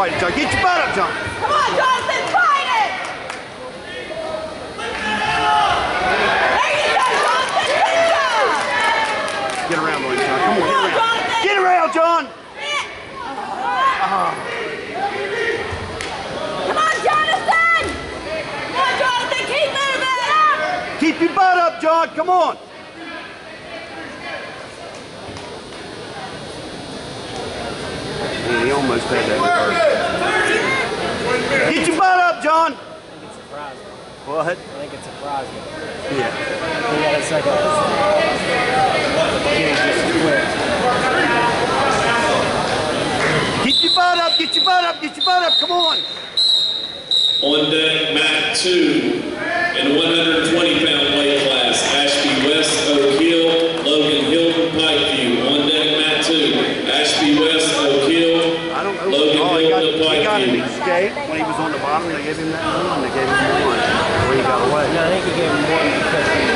Fight it, John. Get your butt up, John. Come on, Jonathan, fight it! There you go, Jonathan, good job! Get around, Lloyd, John. Come on, Come on, Jonathan! Get around, John! Come on, Jonathan! Come on, Jonathan, keep moving! Keep your butt up, John. Come on. Yeah, he almost had that reverse. Get your butt up, John. I think it's surprising. What? I think it's surprising. Yeah. He got a second. Getting just quick. Get your butt up, get your butt up, get your butt up, come on. On deck, Mat 2 in the 120-pound weight class, Ashby West, Oak Hill, Logan Hilton, Pikeview. On deck, Mat 2, Ashby West, Oak Hill, Logan Hilton, Pikeview. He got an escape when he was on the bottom. They gave him that one, they gave him one where he got away. No, I think he gave him one because he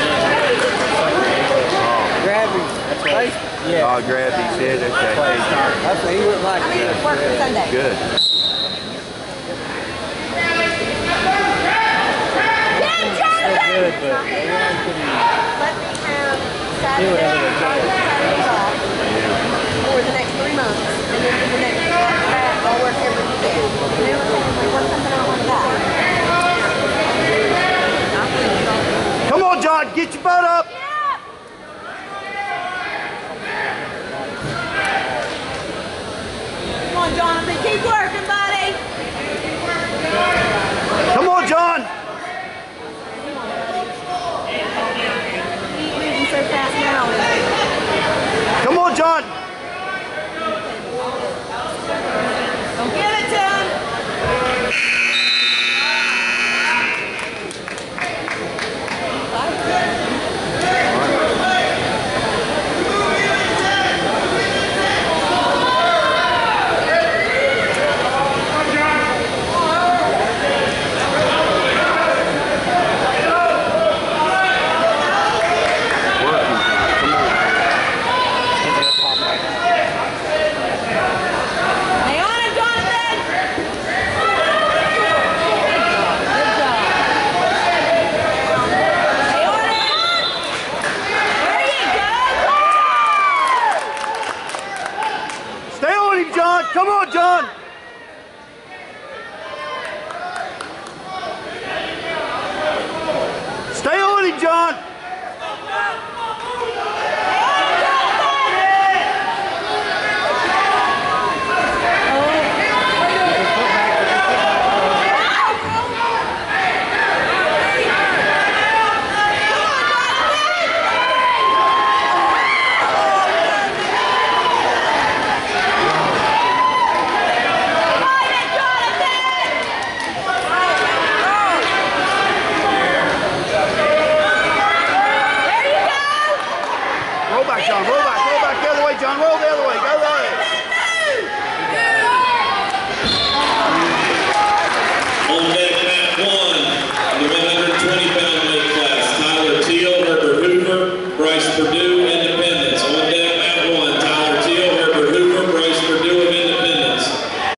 gravity. That's right. Yeah. Oh, grabbed his head, okay. That's what he would like. I mean, it worked for Sunday. Good. Yeah, Jonathan! Good, but they really couldn't Let me have Saturday off for the next 3 months. And then for the next after that, I'll work every weekend. And then we'll work something out like that. Come on, John, get your butt up. Come on, Jonathan, keep working, buddy. Come on, John. Keep moving so fast now. Come on, John. Don't give it to him. Stay on it, Jonathan. Good job. Stay on it. There you go. Stay on him, John. Come on, John.